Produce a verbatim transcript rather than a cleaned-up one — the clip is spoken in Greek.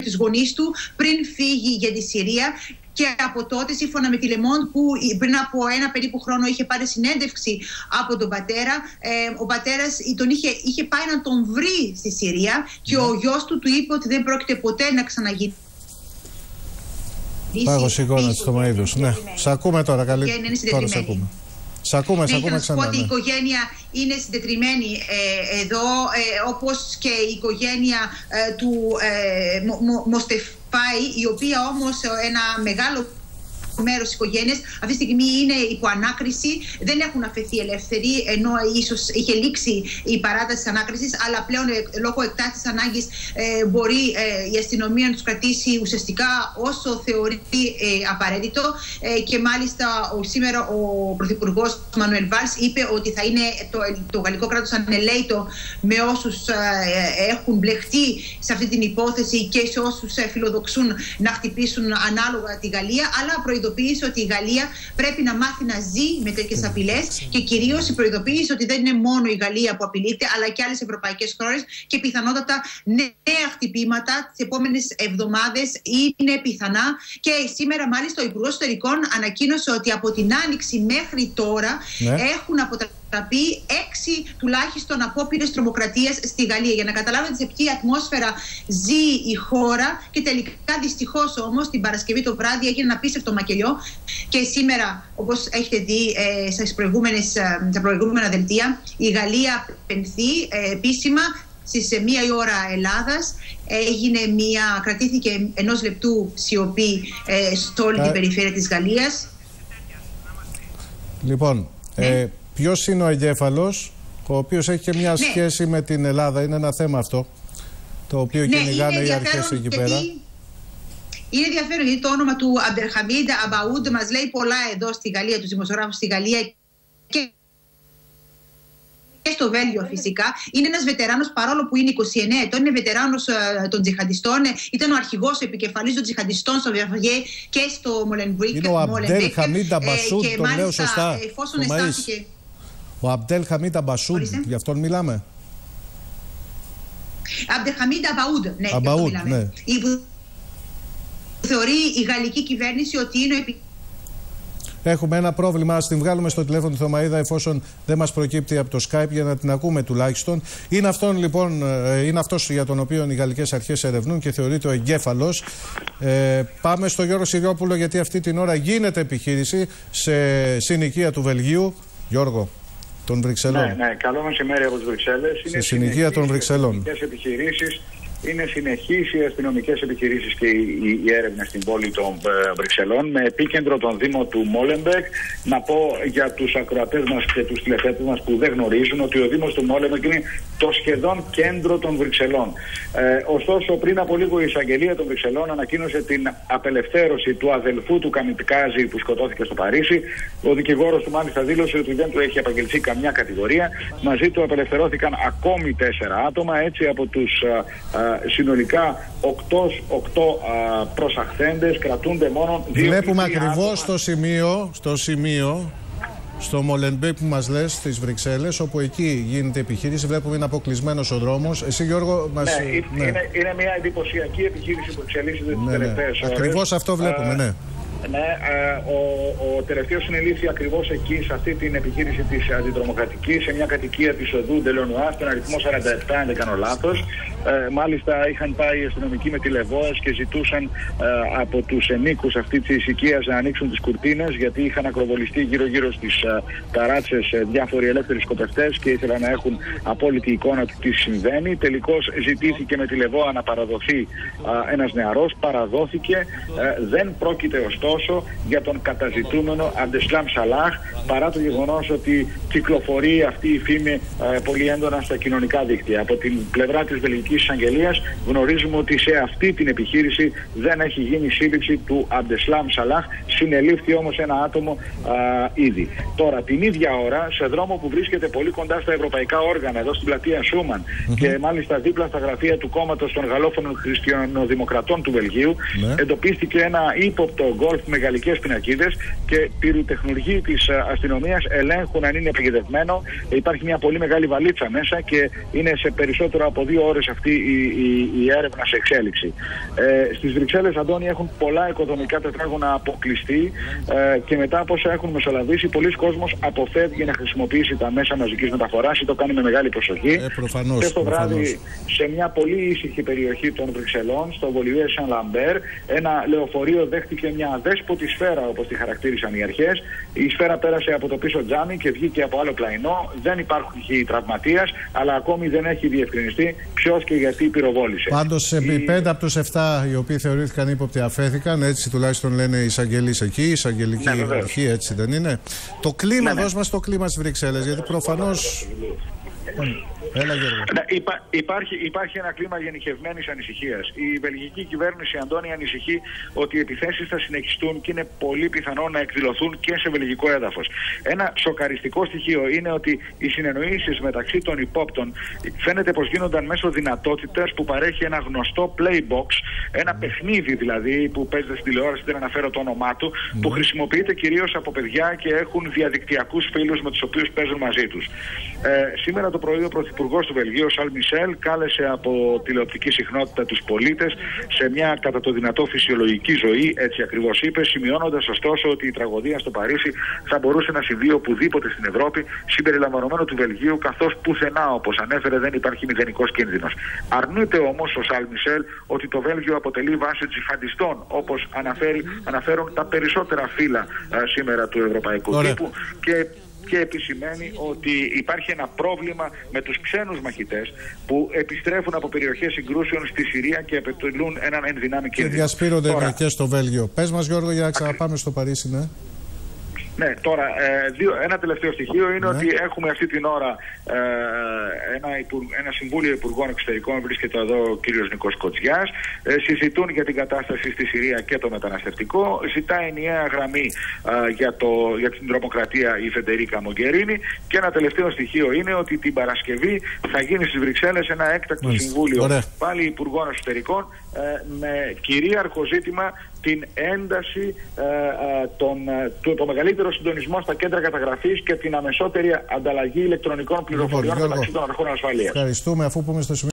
τους γονείς του πριν φύγει για τη Συρία. Και από τότε, σύμφωνα με τη Le Monde, που πριν από ένα περίπου χρόνο είχε πάρει συνέντευξη από τον πατέρα, ε, ο πατέρας τον είχε, είχε πάει να τον βρει στη Συρία και ο γιος του του είπε ότι δεν πρόκειται ποτέ να ξαναγίνει. Πάγος εικόνα της Θωμαΐδους. Ναι, σ' ακούμε τώρα, καλή. Τώρα σ' ακούμε. Σ' ακούμε, σ' ναι, ακούμε ξανά. Να πω ότι η οικογένεια είναι συντετριμμένη ε, εδώ, ε, όπως και η οικογένεια ε, του ε, Μο, Μο, Μοστεφάη, η οποία όμως ένα μεγάλο μέρος της οικογένειας αυτή τη στιγμή είναι υπό ανάκριση, δεν έχουν αφαιθεί ελεύθεροι, ενώ ίσως είχε λήξει η παράταση της ανάκρισης, αλλά πλέον ε, λόγω εκτάκτης ανάγκης ε, μπορεί ε, η αστυνομία να τους κρατήσει ουσιαστικά όσο θεωρεί ε, απαραίτητο ε, και μάλιστα ο, σήμερα ο Πρωθυπουργός Μανουέλ Βάλς είπε ότι θα είναι το, το γαλλικό κράτος ανελέητο με όσους ε, έχουν μπλεχτεί σε αυτή την υπόθεση και σε όσους ε, φιλοδοξούν να χτυπήσουν ανάλογα τη Γαλλία, αλλά προειδοποίησε ότι η Γαλλία πρέπει να μάθει να ζει με τέτοιες απειλές και κυρίως η προειδοποίηση ότι δεν είναι μόνο η Γαλλία που απειλείται, αλλά και άλλες ευρωπαϊκές χώρες και πιθανότατα νέα χτυπήματα τις επόμενες εβδομάδες είναι πιθανά. Και σήμερα μάλιστα ο Υπουργός Εσωτερικών ανακοίνωσε ότι από την Άνοιξη μέχρι τώρα ναι. έχουν αποτελέσει έξι τουλάχιστον απόπειρες τρομοκρατίας στη Γαλλία. Για να καταλάβετε σε ποια ατμόσφαιρα ζει η χώρα. Και τελικά δυστυχώς όμως την Παρασκευή το βράδυ έγινε ένα απίστευτο μακελιό. Και σήμερα, όπως έχετε δει ε, στις προηγούμενες, ε, στα προηγούμενα δελτία, η Γαλλία πενθεί ε, επίσημα. Στις μία η ώρα Ελλάδας έγινε μία, κρατήθηκε ενός λεπτού σιωπή ε, σε όλη την περιφέρεια της Γαλλίας. Λοιπόν, ναι. ε, ποιος είναι ο εγκέφαλος, ο οποίος έχει και μια ναι. σχέση με την Ελλάδα, είναι ένα θέμα αυτό, το οποίο ναι, κυνηγάνε οι αρχές εκεί πέρα. Είναι ενδιαφέρον γιατί το όνομα του Αμπτερχαμίντ Αμπαούντ μας λέει πολλά εδώ στη Γαλλία, τους δημοσιογράφους στη Γαλλία και και στο Βέλγιο φυσικά. Είναι ένας βετεράνος, παρόλο που είναι είκοσι εννέα ετών, είναι βετεράνος ε, των τζιχαντιστών. Ήταν ο αρχηγός, ο επικεφαλής των τζιχαντιστών στο Βερβιέ και στο Μολενμπρίκ. Είναι ο Αμπτέλ Χαμίντ Αμπασούντ, το λέω σωστά. Εφόσον αισθάνθηκε... Ο Αμπτέλ Χαμίντ Αμπασούντ, γι' αυτόν μιλάμε. Αμπτέλ Χαμίντ Αμπαούντ, ναι, Αμπαούντ, μιλάμε. Ναι. Η... Θεωρεί η γαλλική κυβέρνηση ότι είναι ο επικεφαλής. Έχουμε ένα πρόβλημα, ας την βγάλουμε στο τηλέφωνο τη Θωμαΐδα εφόσον δεν μας προκύπτει από το Skype για να την ακούμε τουλάχιστον. Είναι αυτόν λοιπόν, είναι αυτός για τον οποίο οι γαλλικές αρχές ερευνούν και θεωρείται ο εγκέφαλος. Ε, πάμε στο Γιώργο Συριόπουλο γιατί αυτή την ώρα γίνεται επιχείρηση σε συνοικία του Βελγίου. Γιώργο, των Βρυξελών. Ναι, ναι, καλό μεσημέρι από τις Βρυξέλλες. Σε συνοικία των Βρυξελών. Επιχειρήσεις. Είναι συνεχείς οι αστυνομικές επιχειρήσεις και η, η έρευνα στην πόλη των ε, Βρυξελών με επίκεντρο τον Δήμο του Μόλεμπεκ. Να πω για τους ακροατές μας και τους τηλεθέτες μας που δεν γνωρίζουν ότι ο Δήμος του Μόλεμπεκ είναι το σχεδόν κέντρο των Βρυξελών. Ε, ωστόσο, πριν από λίγο η εισαγγελία των Βρυξελών ανακοίνωσε την απελευθέρωση του αδελφού του Καμιτκάζη που σκοτώθηκε στο Παρίσι. Ο δικηγόρος του μάλιστα δήλωσε ότι δεν του έχει απαγγελθεί καμιά κατηγορία. Μαζί του απελευθερώθηκαν ακόμη τέσσερα άτομα, έτσι από τους α, συνολικά οκτώ προσαχθέντες κρατούνται μόνο δύο. Βλέπουμε ακριβώς στο σημείο, στο σημείο, στο Μολενμπέκ που μας λες στις Βρυξέλλες, όπου εκεί γίνεται επιχείρηση, βλέπουμε είναι αποκλεισμένος ο δρόμος. Εσύ Γιώργο μας... Ναι, ναι. Είναι, είναι μια εντυπωσιακή επιχείρηση που εξελίσσεται τις ναι, τελευταίες ναι. ώρες. Ακριβώς αυτό βλέπουμε, uh, ναι. Ναι, ο, ο τελευταίος συνελήφθη ακριβώς εκεί, σε αυτή την επιχείρηση της αντιτρομοκρατικής, σε μια κατοικία της οδού Ντελονουά, στον αριθμό σαράντα επτά, αν δεν κάνω λάθος. Ε, μάλιστα είχαν πάει οι αστυνομικοί με τηλεβόες και ζητούσαν ε, από τους ενοίκους αυτή της οικίας να ανοίξουν τις κουρτίνες, γιατί είχαν ακροβολιστεί γύρω-γύρω στις ε, ταράτσες ε, διάφοροι ελεύθεροι σκοπευτές και ήθελαν να έχουν απόλυτη εικόνα του τι συμβαίνει. Τελικώς ζητήθηκε με τηλεβόα να παραδοθεί ε, ένας νεαρός, παραδόθηκε. Ε, δεν πρόκειται ωστόσο για τον καταζητούμενο Αμπτεσλάμ Σαλάχ, παρά το γεγονός ότι κυκλοφορεί αυτή η φήμη ε, πολύ έντονα στα κοινωνικά δίκτυα. Από την πλευρά της Βελγικής Εισαγγελίας γνωρίζουμε ότι σε αυτή την επιχείρηση δεν έχει γίνει σύλληψη του Αμπτεσλάμ Σαλάχ, συνελήφθη όμως ένα άτομο α, ήδη. Τώρα την ίδια ώρα, σε δρόμο που βρίσκεται πολύ κοντά στα ευρωπαϊκά όργανα, εδώ στην πλατεία Σούμαν mm-hmm. και μάλιστα δίπλα στα γραφεία του κόμματος των γαλλόφωνων χριστιανοδημοκρατών του Βελγίου, mm-hmm. εντοπίστηκε ένα ύποπτο γκολφ με γαλλικές πινακίδες και πυροτεχνουργοί της αστυνομίας ελέγχουν αν είναι επικεντευμένο. Υπάρχει μια πολύ μεγάλη βαλίτσα μέσα και είναι σε περισσότερο από δύο ώρες αυτή αυτή η, η, η έρευνα σε εξέλιξη. Ε, στις Βρυξέλλες, Αντώνη, έχουν πολλά οικοδομικά τετράγωνα αποκλειστεί ε, και μετά από όσα έχουν μεσολαβήσει, πολλοί κόσμος αποφεύγει να χρησιμοποιήσει τα μέσα μαζικής μεταφοράς ή το κάνει με μεγάλη προσοχή. Ε, προφανώς, και στο προφανώς. βράδυ, σε μια πολύ ήσυχη περιοχή των Βρυξελών, στο Βολιβιέ Σαν Λαμπέρ, ένα λεωφορείο δέχτηκε μια αδέσποτη σφαίρα, όπως τη χαρακτήρισαν οι αρχές. Η σφαίρα πέρασε από το πίσω τζάμι και βγήκε από άλλο πλαϊνό. Δεν υπάρχουν τραυματίας, αλλά ακόμη δεν έχει διευκρινιστεί ποιος και γιατί πυροβόλησε. Πάντως, οι η... πέντε από τους εφτά οι οποίοι θεωρήθηκαν ύποπτοι αφέθηκαν, έτσι τουλάχιστον λένε οι εισαγγελείς εκεί, η εισαγγελική ναι, αρχή, έτσι δεν είναι? Το κλίμα, ναι, ναι. δώσ' μας το κλίμα στις Βρυξέλλες, γιατί προφανώς. Έλα, Γιώργο. Ναι, υπά, υπάρχει, υπάρχει ένα κλίμα γενικευμένης ανησυχίας. Η βελγική κυβέρνηση, Αντώνη, ανησυχεί ότι οι επιθέσεις θα συνεχιστούν και είναι πολύ πιθανό να εκδηλωθούν και σε βελγικό έδαφος. Ένα σοκαριστικό στοιχείο είναι ότι οι συνεννοήσεις μεταξύ των υπόπτων φαίνεται πως γίνονταν μέσω δυνατότητας που παρέχει ένα γνωστό playbox, ένα παιχνίδι δηλαδή που παίζεται στην τηλεόραση, δεν αναφέρω το όνομά του, mm. που χρησιμοποιείται κυρίως από παιδιά και έχουν διαδικτυακούς φίλους με τους οποίους παίζουν μαζί τους. Ε, σήμερα το πρωί ο Πρωθυπουργός του Βελγίου, Σαλ Μισελ, κάλεσε από τηλεοπτική συχνότητα τους πολίτες σε μια κατά το δυνατό φυσιολογική ζωή, έτσι ακριβώς είπε, σημειώνοντας ωστόσο ότι η τραγωδία στο Παρίσι θα μπορούσε να συμβεί οπουδήποτε στην Ευρώπη, συμπεριλαμβανομένου του Βελγίου, καθώς πουθενά, όπως ανέφερε, δεν υπάρχει μηδενικός κίνδυνος. Αρνείται όμως ο Σαλ Μισελ ότι το Βέλγιο αποτελεί βάση τζιχαντιστών, όπως αναφέρει, αναφέρουν τα περισσότερα φύλλα α, σήμερα του ευρωπαϊκού Ωραία. τύπου. Και και επισημαίνει ότι υπάρχει ένα πρόβλημα με τους ξένους μαχητές που επιστρέφουν από περιοχές συγκρούσεων στη Συρία και επιτελούν έναν ενδυνάμει κίνδυνο. Και διασπείρονται Τώρα... και στο Βέλγιο. Πες μας, Γιώργο, για να ξαναπάμε στο Παρίσι, ναι. Ναι, τώρα ε, δύο, ένα τελευταίο στοιχείο είναι ναι. ότι έχουμε αυτή την ώρα ε, ένα, υπουργ, ένα Συμβούλιο Υπουργών Εξωτερικών, βρίσκεται εδώ ο κύριος Νικός Κοτζιάς, ε, συζητούν για την κατάσταση στη Συρία και το μεταναστευτικό, ζητάει ενιαία γραμμή ε, για, το, για την τρομοκρατία η Φεντερίκα Μογκερίνη, και ένα τελευταίο στοιχείο είναι ότι την Παρασκευή θα γίνει στις Βρυξέλλες ένα έκτακτο Μάλιστα. Συμβούλιο Ωραία. πάλι Υπουργών Εξωτερικών ε, με κυρίαρχο ζήτημα την ένταση, ε, ε, τον, το, το μεγαλύτερο συντονισμό στα κέντρα καταγραφής και την αμεσότερη ανταλλαγή ηλεκτρονικών πληροφοριών μεταξύ των αρχών ασφαλείας. Ευχαριστούμε, αφού πούμε στο σημείο.